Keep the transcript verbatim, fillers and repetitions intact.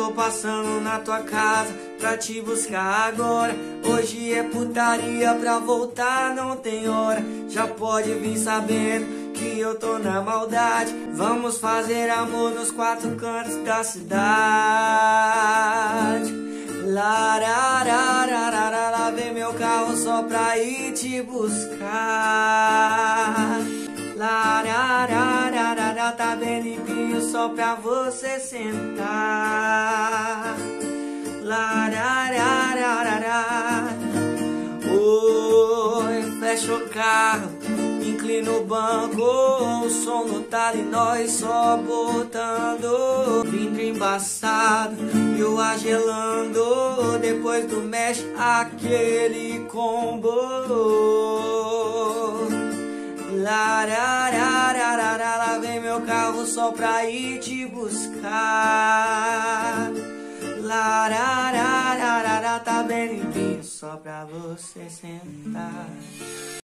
tô passando na tua casa pra te buscar agora. Hoje é putaria, pra voltar não tem hora. Já pode vir sabendo que eu tô na maldade. Vamos fazer amor nos quatro cantos da cidade. Lararararara, lá vem meu carro só pra ir te buscar. Lararararara, tá bem limpinho só pra você sentar. Lararararara, oi, fecha o carro, inclina o banco, o som no talo e nós só botando. Vidro embaçado e o ar gelando, depois do mexe aquele combo. Lararararara, lá vem meu carro só pra ir te buscar. Lararararara, tá bem limpinho só pra você sentar.